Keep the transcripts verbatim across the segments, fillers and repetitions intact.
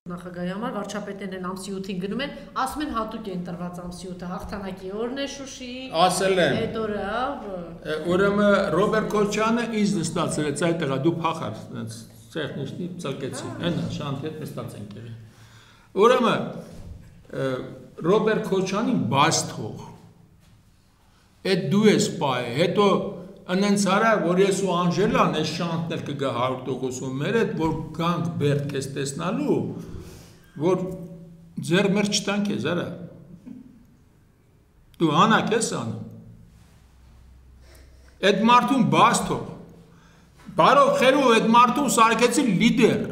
նախագահի համար վարչապետներն են ամսի ութին գնում են, ասում են հատուկ է ընտրված ամսի ութը, հաղթանակի օրն է Շուշիի, ասել եմ, այդ օրը, ուրեմն Ռոբերտ Քոչյանը ինձ նստացել է այդտեղա դու փախար, ցեխնիշնի ցալկեցի, այնա շանթի հետ նստած ենք եղել։ Ուրեմն Ռոբերտ Քոչյանին բաց թող, այդ դու ես պայ, հետո Անենց արա, որ ես ու Անժելան այս շանտնել կգա հարյուր տոկոսով մեր հետ, որ գանք բերդ կես տեսնալու, որ ձեր մեր չտանք ես, արա։ Դու հանակ ես անում։ Այդ մարդուն բաց թող։ Բարով խերու այդ մարդուն սարքեցի լիդեր։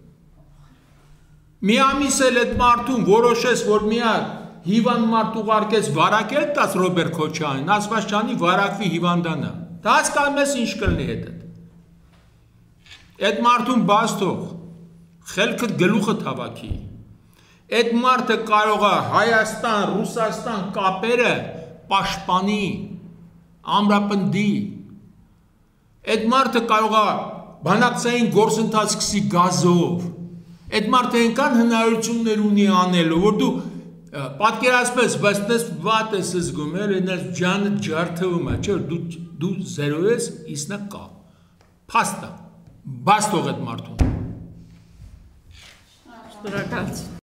Մի ամիս էլ այդ մարդուն որոշես, որ միակ հիվանդ մարդ ուղարկես վարակել տաց Ռոբերտ Քոչյանին, ասված չանի վարակվի հիվանդանա։ Դա հասկանում ես ինչ կլինի հետդ։ Այդ մարդուն բաց թող, խելքը գլուխը հավաքի։ Այդ մարդը կարող է Հայաստան, Ռուսաստան կապերը պաշտպանի, ամրապնդի։ Այդ մարդը կարող է բանակցային գործընթաց սկսի գազով։ Այդ մարդը այնքան հնարավորություններ ունի անելու, որ դու պատկերացնես, բայց դες վատ ես զգում, այնպես ջանը ջարդվում է, չէ՞, դու դու զերո ես, իսնա կա։ Փաստա։ Բաց թող այդ մարդուն։ Շնորհակալ